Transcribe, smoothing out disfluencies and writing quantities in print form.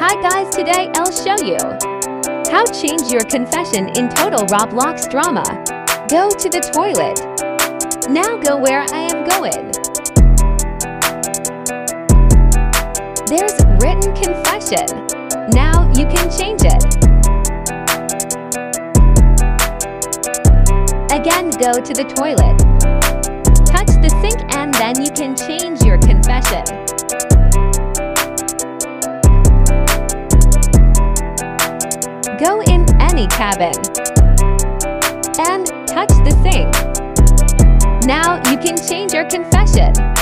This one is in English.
Hi guys, today I'll show you how change your confession in total Roblox drama. Go to the toilet. Now go where I am going. There's written confession. Now you can change it. Again, go to the toilet. Touch the sink and then you can change your confession. Go in any cabin and touch the sink. Now you can change your confession.